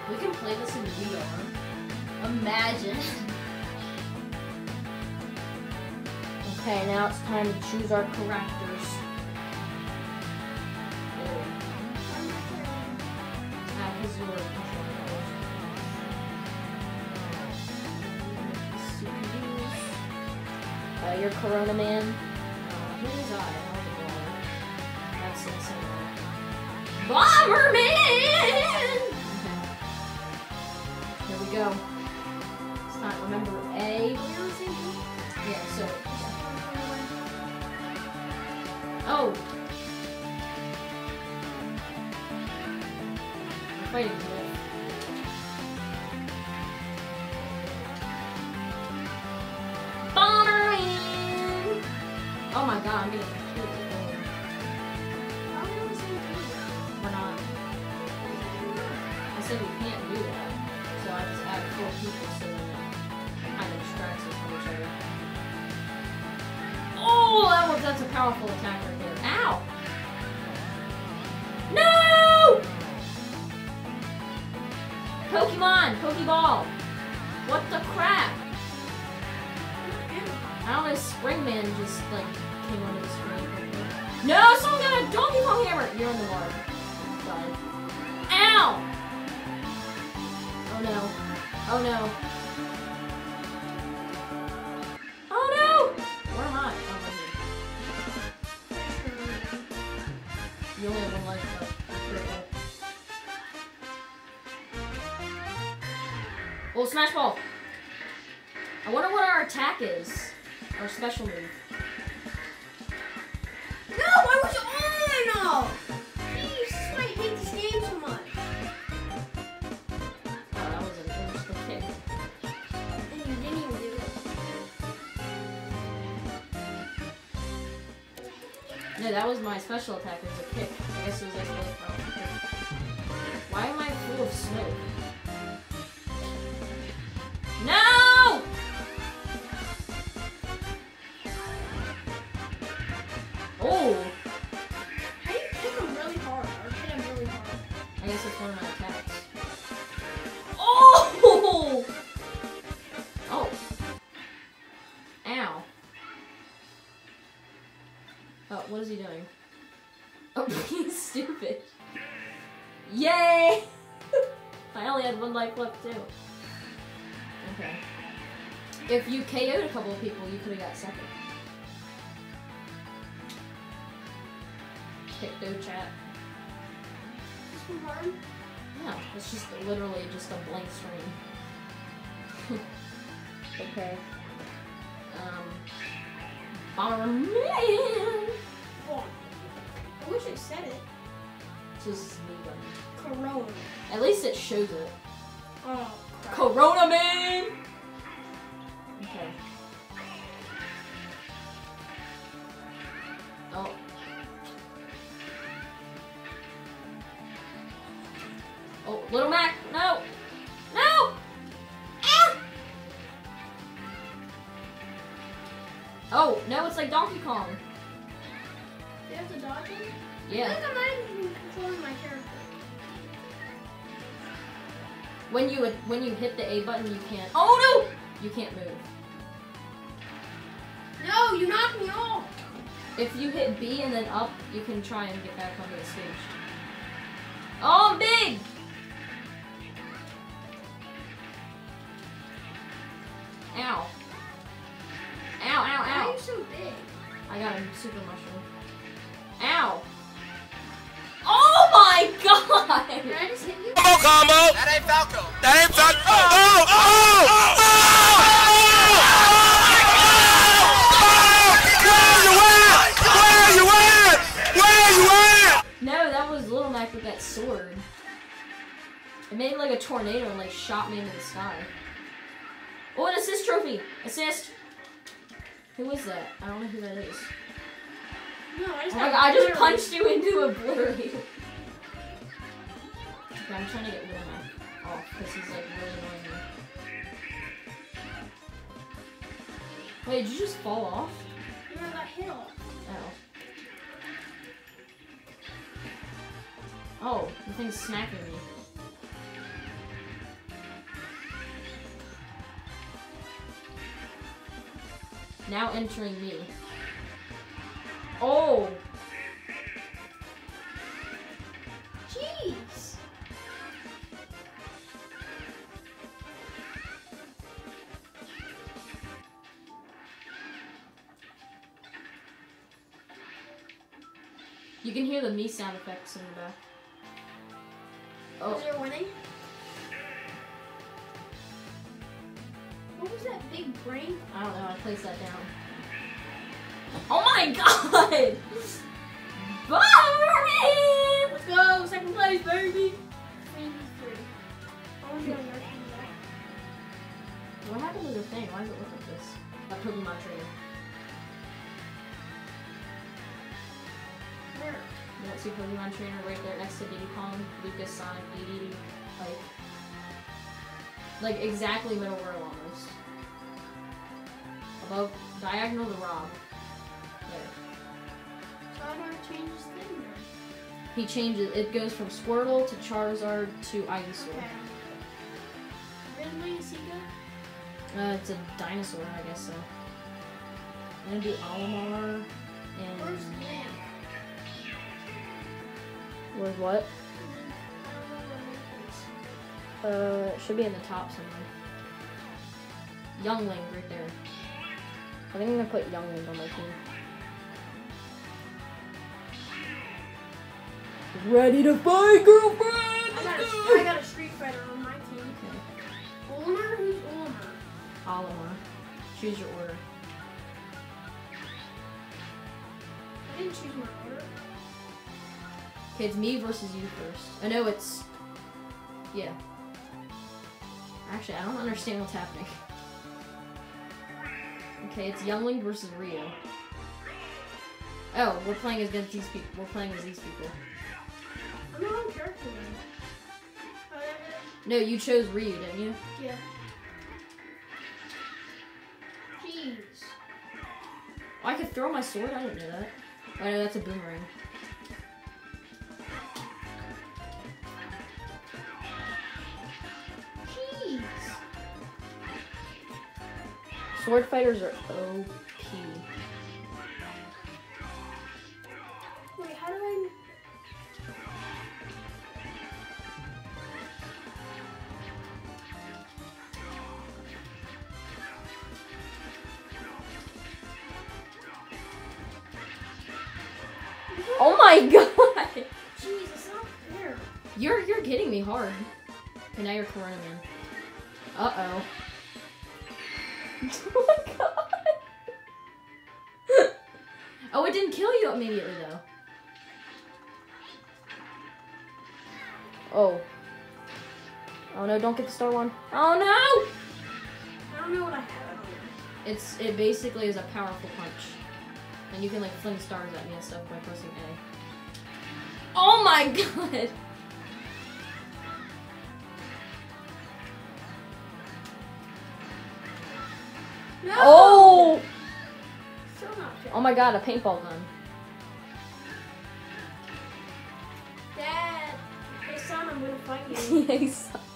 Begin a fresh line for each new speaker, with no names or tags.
We can play this in VR. Imagine. Okay, now it's time to choose our characters. His your Corona Man. Who's I? That's insane. Bomberman! Here we go. It's not, remember, A. Yeah, so. Oh! I'm fighting with. Bomberman! Oh my god, I'm getting killed. We're not. I said we can't do that. So I just added 4 people so then it kind of distracts us from each other. Oh, that's a powerful attack right there. Ow! No! Pokemon! Pokeball! What the crap? I don't know, Springman just like came onto the screen. No! Someone got a Donkey Kong hammer! You're in the water. Sorry. Ow! Oh no. Oh no. Oh no! Where am I? Oh, right here. You only have 1 life left. Well, Smash Ball! I wonder what our attack is. Our special move.
No, I was on! Jeez, this is why I hate this game so much.
Oh, that was just a kick.
And you didn't even do it.
No, that was my special attack. It was a kick. I guess it was like really powerful kick. Why am I full of smoke? No! Oh!
How do you kick him really hard? Or hit him really hard?
I guess it's one of my attacks. Oh! Oh. Ow. Oh, what is he doing? Oh, he's stupid. Yay! I only had 1 life left too. Okay. If you KO'd a couple of people, you could have got second. Picto chat.
This one hard?
No, it's just literally just a blank screen. Okay. Bomberman!
Oh, I wish I said it.
This is me button.
Corona.
At least it shows it.
Oh, crap.
Corona Man! Okay. Oh. Oh, Little Mac, no! No! Ah! Oh, no, it's like Donkey Kong.
Do you have to dodge him? I
Yeah.
think I'm not even controlling my character.
When you hit the A button, you can't. Oh no! You can't move.
No, you knocked me off.
If you hit B and then up, you can try and get back onto the stage. Oh, I'm big! Ow. Ow, ow,
Why are
ow.
you so big?
I got a super mushroom. Ow. Oh my god!
Did I just hit you?
Combo! That ain't Falco! That ain't Falco! Oh! Oh! Oh!
No, that was Little Mac with that sword. It made like a tornado and like shot me into the sky. Oh, an assist trophy! Assist! Who is that? I don't know who that is.
No, I just
Oh my god, I just punched you into oblivion. Okay, I'm trying to get Little Mac off because he's like really annoying me. Wait, did you just fall off?
No, I got hit off.
Oh. Oh, the thing's smacking me. Now entering me. Oh!
Jeez.
You can hear the me sound effects in the back. Oh.
Is there winning? What was that big brain?
I don't know, I placed that down. Oh my god! Bye!
Let's go, second place, baby. 3v3. I wonder when your team's at.
What happened to the thing? Why does it look like this? That Pokemon trainer.
Where?
You don't see Pokemon trainer right there next to Diddy Kong, Lucas, Sonic, Diddy, like exactly middle row almost. Above, diagonal to Rob. There.
So I never changed this thing then.
He changes, it goes from Squirtle to Charizard to Ivysaur.
Okay. Ridley, Sega?
It's a dinosaur, I guess so. I'm gonna do Olimar
Where's
and...
Lamp?
Where's what?
I don't know where Lamp is.
It should be in the top somewhere. Youngling, right there. I think I'm gonna put Youngling on my team. Ready to fight, girlfriend!
I got a Street Fighter on my team. Ulmer? Who's Ulmer?
Olimar. Choose your order.
I didn't choose my order.
Okay, it's me versus you first. I know it's... Yeah. Actually, I don't understand what's happening. Okay, it's Youngling versus Rio. Oh, we're playing against these people. We're playing as these people.
I'm the wrong character then.
No, you chose Ryu, didn't you?
Yeah. Jeez.
Oh, I could throw my sword? I didn't know that. Oh, no, that's a boomerang.
Jeez.
Sword fighters are OP.
Wait, how do I...
Oh my god!
Jeez, it's not fair.
You're hitting me hard. Okay, now you're Corona Man. Uh-oh. Oh my god! Oh, it didn't kill you immediately, though. Oh. Oh no, don't get the star one. Oh no!
I don't know what I have. I don't know.
It basically is a powerful punch. And you can like fling stars at me and stuff by pressing A. Oh my god!
No!
Oh!
Still not fair.
Oh my god, a paintball gun.
Dad, hey son, I'm gonna fight you.
Yeah, he sucks.